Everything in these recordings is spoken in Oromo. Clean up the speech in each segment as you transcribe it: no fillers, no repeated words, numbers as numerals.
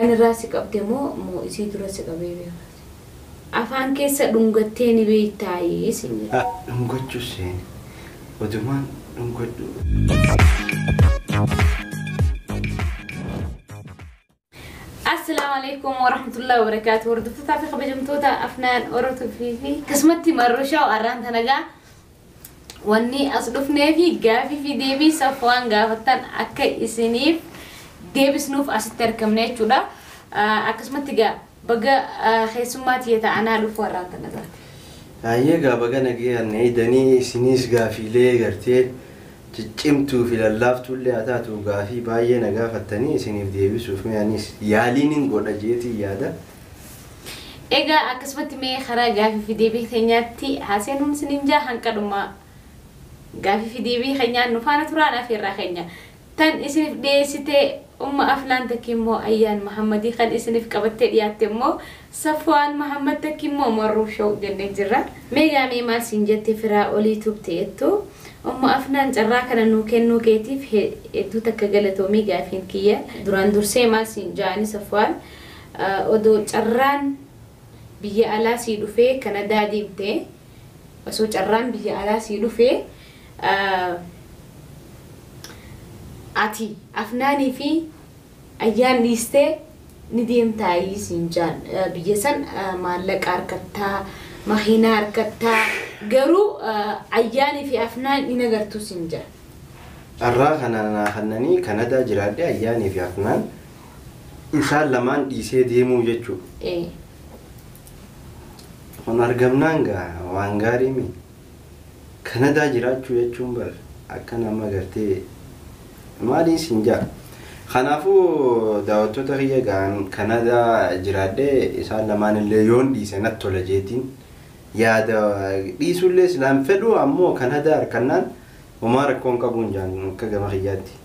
rasi qabdemo mo isi durasi qabebe afaan keessa dhungatteeni beeytaayi isin dhungachu seen odumaan dhungadhu السلام عليكم ورحمة الله وبركاته. وردت في خبجمتوتا أفنان أورت في كسمتي مرشة وأران تنجا واني أصدفني في جافي في ديبي صفوان جافتن أكا إسنيف ديبي سنوف أستر كمنة شودا أكسمتي جا بقى خيسمات يتعنا لفو أران تنجا أيه جا بقى نجي نعيدني سنيس جافي ليه قرتين تجمتو في اللافت اللي أتاتو قافي باية نقافتني سنيف ديبي سوف ميانيس يالين قولا جيتي يادا إيجا أكسبت مي خرا قافي في ديبي خينياتي حاسينهم سنينجا هنكدوما قافي في ديبي خينيات نفانا ترانا في الرخينيا تن إسنف ديسيتي أفلان تكيمو أيان محمدي خد إسنف كبتة دياتيمو صفوان محمد تكيمو مروشو جنة جرا ميجا ميما سنجتي فرا أولي توبتيتو أفنان جراكنا نوكن كيتيف هدو تكجلتو ميجا فين كيا دران درسي ما سنجاني صفوان ودو جران بيجي على سيدو في كندا ديبتي وسو جران بيجي على سيدو في أتي أفناني في أيام ليستة نديم تاي سنجان بيجسن مالك أركتها مخينا أركتها قرو أياني في أفنان إنا قرتو سنجا الراخنا خنني كندا جرادي أياني في أفنان إن شاء الله ما ديسي ديمو جتشو إيه ونرجمنانغا وانغاري مي كندا جرادشو يتشون بر أكنا ما قرتي ما دي سنجا خنافو داوتو تغيي كان كندا جرادي إن شاء الله ما نليون ديسي نتو لجيتين يادا ديسو اللي سلام فدو أمو كندا أركنان وما ركون كابون جان كجمع خياتي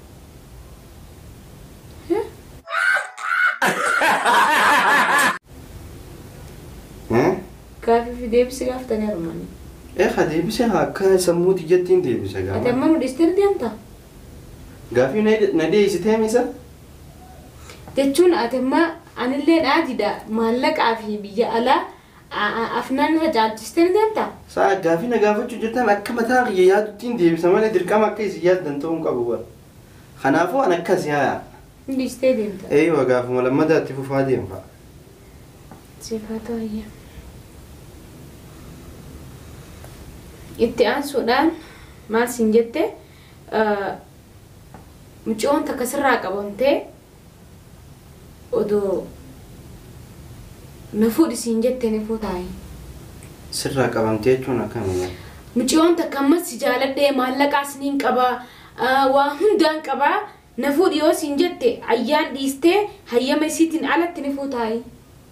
كافي في ديبسي قافتني رماني إيه خدي بس هاكا سموتي جتين دي بس هاكا أتمنى ديستر دي أنت قافي ندي يستهمي سا تجون أتمنى أنا اللي عادي دا مالك عافي بيجي على أفنان رجال تستر دي أنت سا قافي نقافة جتان أكا متاغ يادو تين دي بس مالي دركام أكا يسياد دنتون كابوبا خنافو أنا كازيها ديستر دي أنت أيوة قافي ملما دا تفو فاديم فا صفاته هي إتيان سودان ما سنجته مجون تكسر راكبونته ودو نفود سنجته نفوتاي سر راكبونته شو نكمل مجون تكمل سجالة ده مالك عسنين كبا وهندان كبا نفود يو سنجته أيان ديسته هيا مسيتين على تنفوتاي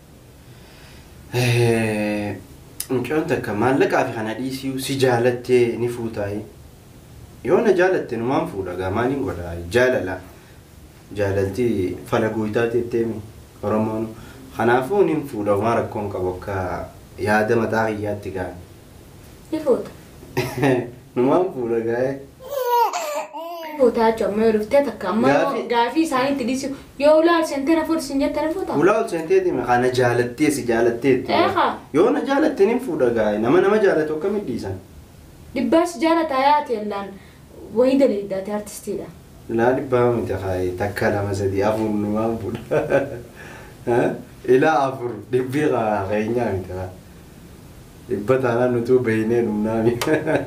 مجون تكمل لك عفي خنا ديسيو سجالته نفوتاي يونا جالت نمان فولا قاماني نقولا جاللا جالتي فلقويتاتي تيمي رمانو خنافو نفولا وما ركون كبوكا يادا متاغياتي قان نفوت نمان فولا قاي نفوتا جمع رفتة تكمل قافي ساني تديسيو يولا سنتين فوت سنجت نفوتا ولا سنتين دي خانا جالتي سجالتي ايخا يونا جالت نفولا قاي نما جالتو كم ديسان لباس جالت آيات يلان ويدا ليدا تارتستي دا لا لبا متخاي تكلا مسدي أفور نمان بول ها إلى أفور لبيغا غينيا متخا لبا تانا نتو بينين منامي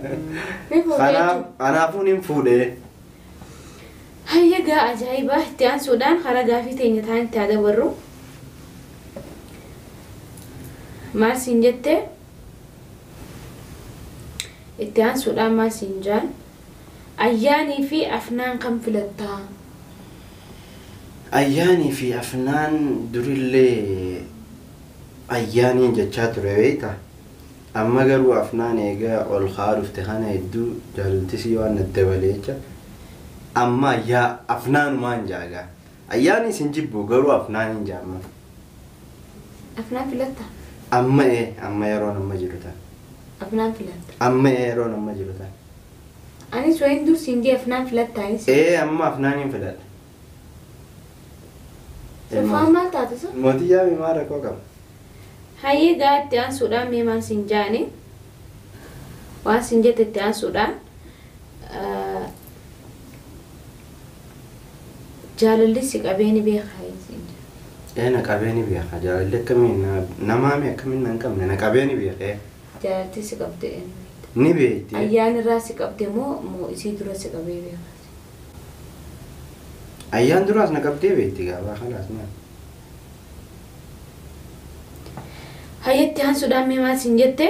أنا أفون فودة هيا جا عجيبة تيان سودان خرجا في تيني تان تادا ورو ما سنجته تيان سودان ما سنجان أياني في أفنان كم فلتا أياني في أفنان دريلي أياني جتشات رويتا أما قالوا أفنان إيجا الخار افتخانة يدو جالتسي وانا الدوليجا أما يا أفنان ما نجاجا أياني سنجيبو قالوا أفنان نجاما أفنان فلتا أما إيه أما يرون أما جلوتا أفنان فلتا أما إيه يرون أما جلوتا أنا سوين دور سنجي أفنان فلتا إيه أما أفنان فلتا Safaan maal taate sun? Mootii yaami maal rakkoo qaba? Hayyee gaa itti aansuudhaan mee maal siin jaani? Waan siin jette itti aansuudhaan jaalalli si qabeeni beekaa siin jaa. Na qabeeni beekaa jaalalli akkamiin namaami akkamiin nan qabne na qabeeni beekee. Jaalalli si qabde Ni beekti. ayyaan irraa si qabde moo isii dura si qabee beekaa? Ayyaan duraas na qabdee beekti gaabaa kanaas maal? Hayyetti aansuudhaan mee maal siin jette?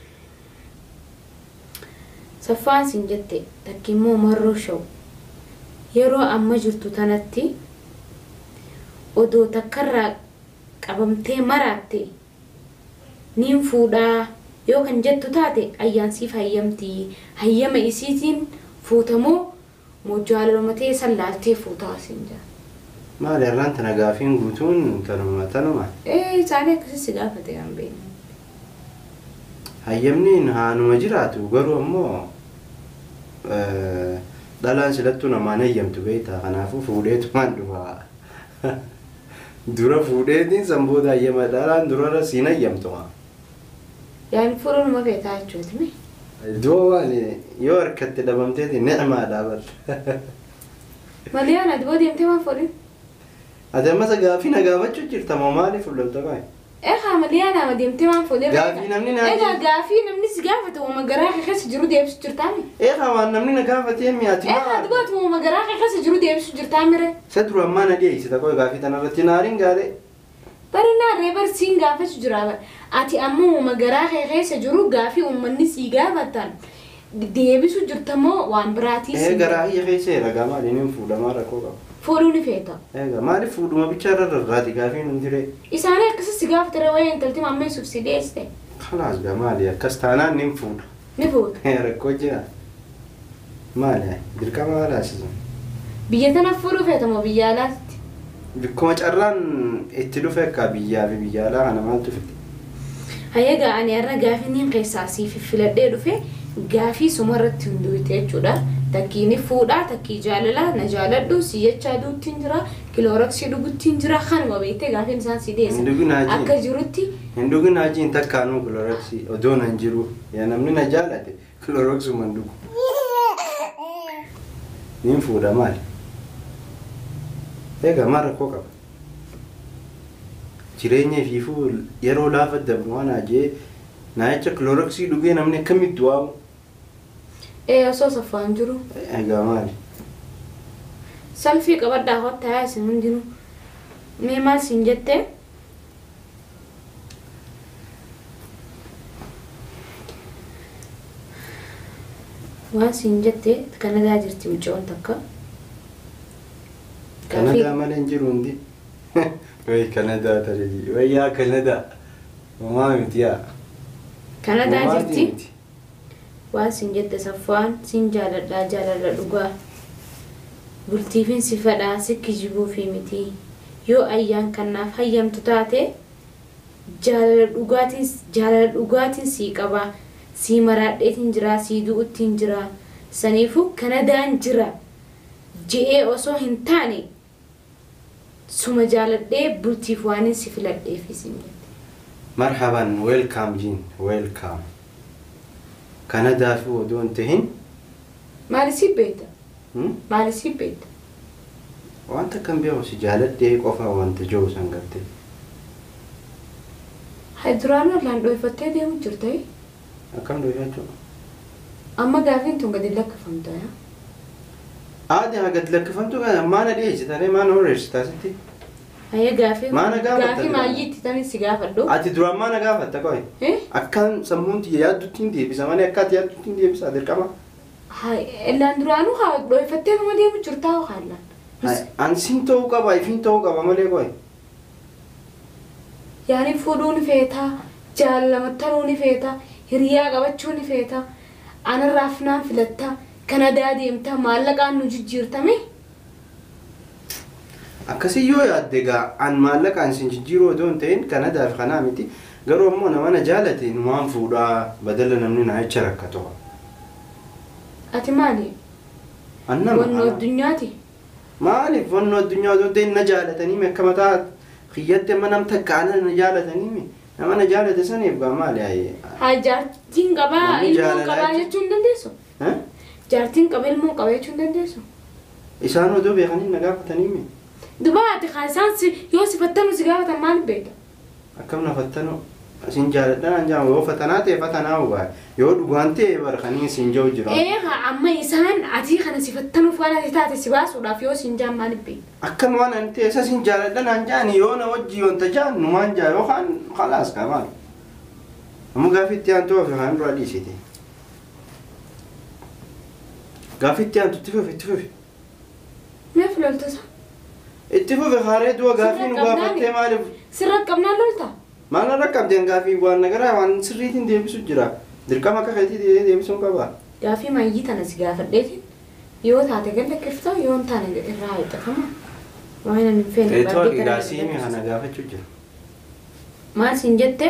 Saffaan siin jette takki immoo marroo shawu. Yeroo amma jirtu tanatti odoo takkarraa qabamtee maraatte niin fuudhaa yoo kan jettu taate ayyaansiif hayyamtii. Hayyama isiitiin fuutamoo moo jaalalomatee san laaltee fuutaa siin jaa. Maali irraan tana gaafiin guutuun tanuma. Isaanii akkasii gaafate kan beeknu. Hayyamni haanuma jiraatu garuu ammoo dhalaan silattuu namaan hayyamtu beektaa kanaafuu fuudheetumaan dhufa. Dura fuudheetiin sanboota hayyama dhalaan durarra siin hayyamtuma. Yaani fuudhuma feetaa jechuuti mee? Iddoo waan yoo harkatti dhabamteeti ni'maadhaa bar. Malee ana diboo deemtee waan fuudhin? Ati ammas gaafii na gaafachuu jirta moo maaliif fuuldurta baay'ee? Malee ana deemtee waan fuudhin? Gaafii namni naa gaafii namni si gaafate uuma garaa kee keessa jiru deebisu jirtaami? Waan namni na gaafatee mi'aati maa? Dubaatu uuma garaa kee keessa jiru deebisu jirtaamire? Isa dura ammaa na dhiyeessita koo gaafii tanarratti naariin gaalee. Barinaa barsiin gaafachu jira. Ati ammoo uuma garaa kee keessa jiru gaafii uummanni sii gaafatan deebisu jirtamoo waan biraatii? Garaa kiyya keessa ragaa maaliin hin fuudhamaa rakkoo qaba. Fuudhuu ni feeta. Maaliif fuudhuma bichaa irraati gaafiin hin jire? Isaanii akkasii si gaafatare wayii intalti mammeessuuf si deessite. Kalaas gaa maali akkas taanaan ni fuudha. Ni fuudha. Rakkoo jira. Maali dirqama alaasisu. Biyya tana fuudhuu feetamoo biyya alaatti? Bikkuma carraan itti dhufe akka biyyaa fi biyya alaa kana maaltu fide? Hayya ani irra gaafii keessaa siif filadhee dhufe gaafii sumarratti hunduuite jechuudha. Takkiini fuudhaa takkii jaalalaa na jaaladhu si jechaa duuttiin jira kilooroksii dhuguttiin jira kanuma beektee gaafiin isaan si deessa akka jirutti. Hin dhugin haajiin takkaanuu kilooroksii odoo nan jiru yaa namni na jaalate kilooroksuma hin dhugu. Niin fuudha maali? Maal rakkoo qaba? Jireenya fiifuu yeroo laafa dabru waan ajee naayicha kilooroksii dhugee namni akkamitti waamu? Osoo saffaan jiru. Maali? Salfii qabadhaa hottaa isin hundinuu. Mee maal siin jettee? Waan siin jettee Kanadaa jirti mucoon takka. Kanadaa malee hin jiru hundi. Way Kanadaa tarii. Wayyaa Kanadaa. Mamaa miti yaa. Kanadaa jirti. Waan siin jette saffaan siin jaaladhaa jaalala dhugaa. Bultiifin si fedhaa sikki jibuu fi miti. Yoo ayyaan kanaaf hayyamtu taate jaalala dhugaatiin sii qabaa. Sii maraadheetiin jira sii du'uttiin jira. Saniifuu Kanadaan jira. Je'ee osoo hin taane suma jaaladhee bultiif waanin si filadheefi siin jette. Marhaban welcome Jean welcome. Kanadaa fi odoo hin tahin. Maali si beekta? Maali si beekta? Wanta kan beeku si jaaladhee qofa wanta jiru san gartee. Duraanuu irraan dho'ifattee deemu jirta. Akkam dho'ifachuu? Amma gaafiin tun gadi lakkifamta yaa? Aadaa gadi lakkifamtu kana maana dhiyeessitanii maana horreessitaa sitti? Hayya gaafii gaafata gaafii maayyiitti tani si gaafadhu. Ati duraan maana gaafatta qoy? Akkaan sammuun tiyya yaaddutti hin deebisa malee akkaati yaaddutti hin deebisa dirqama? Illaan duraanuu haa dho'ifattee nama deemu jirtaa haallaan. Ansiin ta'uu qaba ifiin ta'uu qaba malee qoy? Yaani fuudhuu ni feetaa, jaalalamattanuu ni feetaa, hiriyaa qabachuu ni feetaa, anarraaf naan filattaa, Kanadaa deemtaa, maallaqaan nu jijjiirtame. Akkasii yoo yaadde egaa an maallaqaan sin jijjiiruu odoo hin ta'in Kanadaaf kanaa miti garuu ammoo nama na jaalate numaan fuudhaa badala namni na jecha rakkatu. Ati maali? Annama. Wannoo addunyaati? Maaliif wannoo addunyaa odoo hin ta'in na jaalatanii akka mataa خيّت من أم تكعنا نجالة نيمي أما نجالة سنة يبقى مالي هاي جارتين قبا إلمو قبا يجون دندسو ها جارتين قبا إلمو قبا يجون دندسو إسانو دو بيغني نقافة نيمي دبعت خالصان يوسف فتنو سجارة مال بيت أكم نفتنو سنجالة أنا جام وفتناتي فتناوبا يود غانتي برخني سنجو جرا إيه عم إنسان عتي خنا سفتنو فانا تتاتي سباس ولا فيو سنجام مال بيت أكم وانا أنت أساس سنجالة أنا جاني يونا وجي وانت جان نمان جاي وخان خلاص كمان أمو قافيتي أنتو في خان رالي سيتي قافيتي أنتو تفوفي ما في لولتا اتفوفي خارج دوا قافين وقافتي مالي سرق قبنا لولتا ما أنا ركب دين قافي وان نقرأ وان سريتين ديبسو جرا دركما كخيتي ديبسون كبا قافي ما يجي تنا سجافة ديتين يو تاتي قلنا كيفتا يوم تاني الرأي تفهم ما هنا من فين إتوقع قاسيمي أنا قافة جرا ما سنجت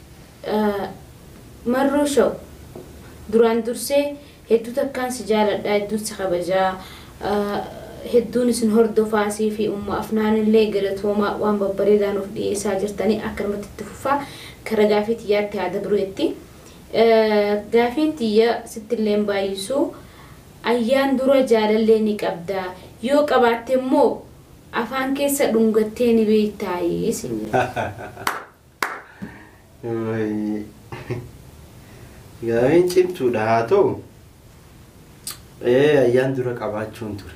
مرة شو duraan dursee hedduu takkaan si jaaladha hedduun si kabajaa hedduun isin hordofaasii fi umma afnaanillee galatoomaa waan babbareedaan of dhiyeessaa jirtanii akkanumatti itti fufaa kara gaafii xiyyaatti haada biroetti gaafiin xiyya sittilleen baay'isuu ayyaan dura jaalallee ni qabdaa yoo qabaatte immoo afaan keessa dhungattee ni beektaayee isin gaafiin cimtuudha haa ta'u ayyaan dura qabaachuun ture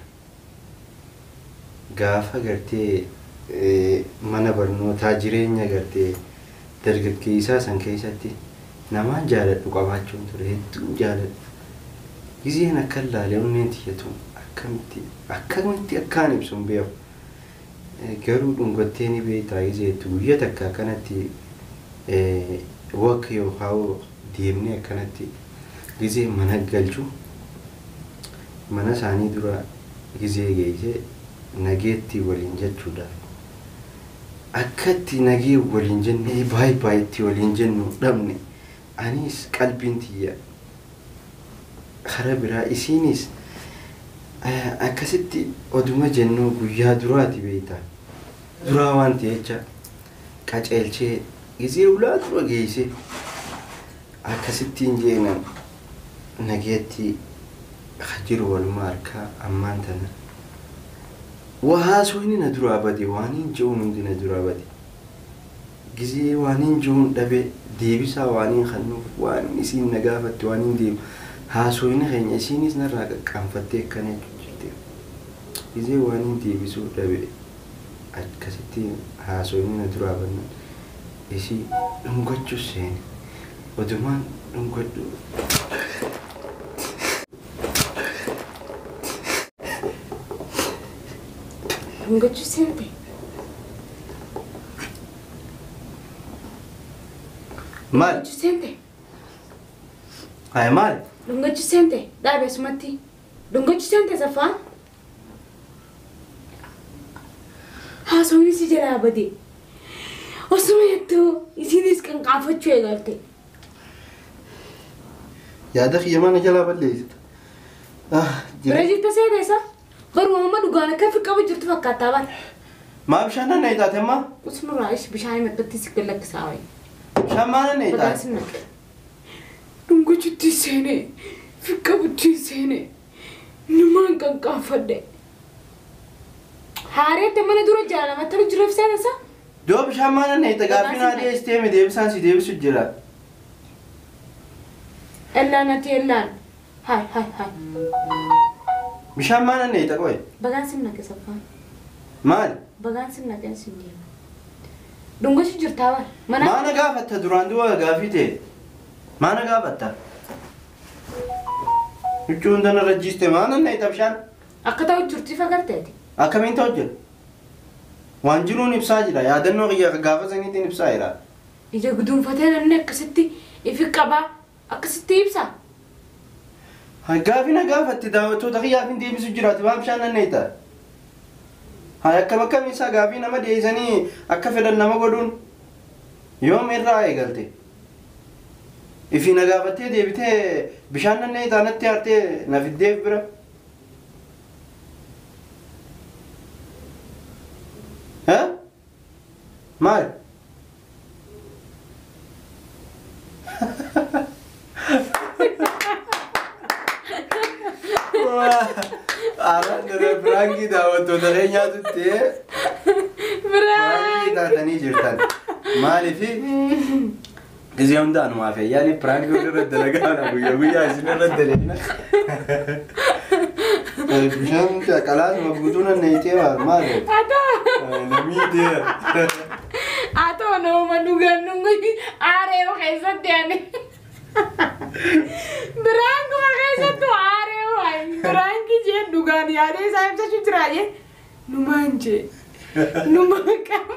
gaafa gartee mana barnootaa jireenya gartee dargaggeessaa san keessatti namaan jaaladhu qabaachuun ture hedduu jaaladhu gizeen akka ilaalee onneen tiyyatu akkamitti akkaan ibsuun beeku garuu dhungattee ni beektaa gizeetu guyya takka akkanatti wakka yookaan deemnee akkanatti gizee mana galchu mana isaanii dura gizee geessee nageetti waliin jechuudha akkatti nagee waliin jennee baay'ee waliin jennu dhabne anis qalbiin tiyya kara biraa isiinis akkasitti oduma jennu guyyaa duraati beektaa duraa waan ta'echa qaceelchee gizee ulaa dura geessee akkasittiin jeenan nageetti jiru walumaa harkaa ammaan tana wahaasoo na duraa bade waaniin je'uun hundi na duraa bade gizee waaniin je'uun dhabe deebisaa waaniin kannuuf waan isiin na gaafatte waaniin deebu haasooyina keenya isiinis narraa qaqqaanfattee akkana jirte gizee waaniin deebisuu dhabe akkasitti haasooyina na duraa bannan isii dhungachuu seene odumaan dhungadhu dhungachuu seente maal seente hay maal dhungachuu seente dhaabe sumatti dhungachuu seente safaan haasawni si jalaa bade osuma jettuu isiinis kan qaafachuu eegalte yaada kiyya mana jalaa balleessita bira jirta seete isa garuu amma dhugaan akka fi qabu jirtu fakkaataa baate maa bishaan nan eeyitaate ammaa usnurraa ishi bishaan himattatti si gallakkisaa wayi bishaan maa nan eeyitaate bagaasin naqe dhungachuutti seene fi qabutti seene numaan kan qaafadhe haareette mana dura jaalamattanu jiruuf seene isa doo bishaan maa nan eeyita gaaffii naa dhiyeessitee deebisaan si deebisu jira ellaan ati ellaan hai bishaan maa nan eeyita qoy bagaasin naqe saffaan maal bagaasin naqe sin deema dhungachu jirtaa bara maana gaafatta duraan du'a gaaffii ta'e maana gaafatta huccuun tana rajjiiste maana nan eeyita bishaan akka ta'u jirtii fagarteeti akkamiin ta'u jira waan jiruun ibsaa jira yaadannoo kiyya gaafa saniitiin ibsaa jira ija guduunfatee namni akkasitti ifi qabaa akkasitti ibsa gaafii na gaafatti daawwattoota kiyyaafin deebisu jiraati waan bishaan nan eeyita akkam isaa gaafii nama dhiyeessanii akka fedhan nama godhuun yoom irraa eegalte ifi na gaafattee deebitee bishaan nan eeyita natti hartee na fiddeef bira مال أنا فرانكي دعوته تغني تتي فرانكي تاتني جرتان مالي في زيهم دانو ما في يعني فرانكي ورد دلقانا ويا زين ورد دلقنا مشان كلاس مبغوتونا نيتيا مالي نميدي أتو نو منوغان نونغي آره وخيزت يعني برانك وخيزت آره وخي برانك جي نوغان يعني سايب سشتراجي نمانجي نمانكم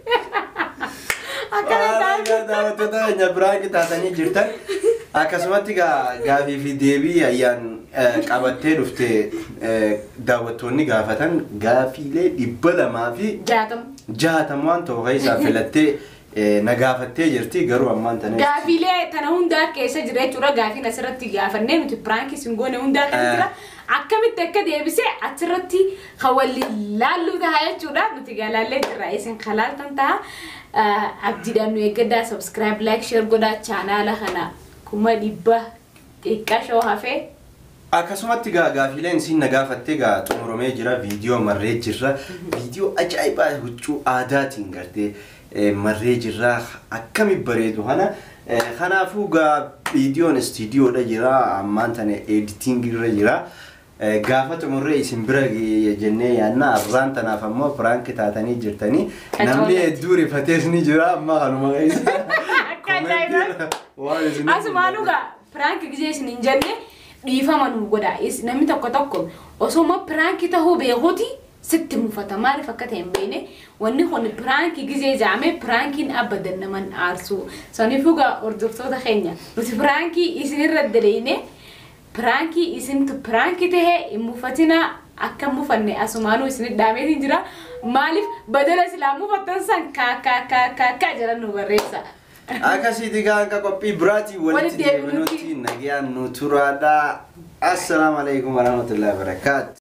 Bragi taatanii jirtan akkasumatti gaafii fi deebii ayyaan qabattee dhuftee daawwattoonni gaafatan gaafiilee 260 waan ta'u keessaa filattee na gaafattee jirti garuu ammaan tana gaafiilee tana hundaa keessa jira jechuudha gaafiin asirratti gaafannee nuti piraanki singoone hundaa kan jira akkamitti akka deebisee achirratti hawalli laalluu ta'a jechuudha nuti galaallee jirra isin kalaaltan ta'a abdiidhaan nu eeggaddaa subscribe like share godhaa chaanaala kana kuma 100 xiqqashoo hafee akkasumatti gaafiileen isin na gaafattee xumuromee jira viidiyoo marree jirra viidiyoo ajaa'ibaa huccuu aadaatiin gartee marree jirra akkami bareedu kanaafuu viidiyoon istiidiyoodha jira ammaan tana editing irra jira gaafa xumurree isin bira jennee yaanna arraan tanaaf ammoo piraanki taatanii jirtanii namni hedduu rifatees ni jira amma kanuma keessa akka ajaa'ibaa asumaanuu piraanki gisee isin hin jenne dhiifama nu godha namni tokko osoo piraanki tahuu beekuuti sitti mufata maaliif akka ta'e hin beekne wanni kun piraanki gisee jaame piraankiin abadan naman aarsu saniifuu hordoftoota keenya nuti piraanki isinirra daleeyne piraanki isintu piraanki tahee mufatina akka mufanne asumaanuu isin dhaameetiin jira maaliif badala silaa mufattan san ka jedhan nu barreessa akkasitti akka qophii biraatii walitti deebinutti nagayaan nu turaadha assalamu alaikum warahmatullahi wabarakatuh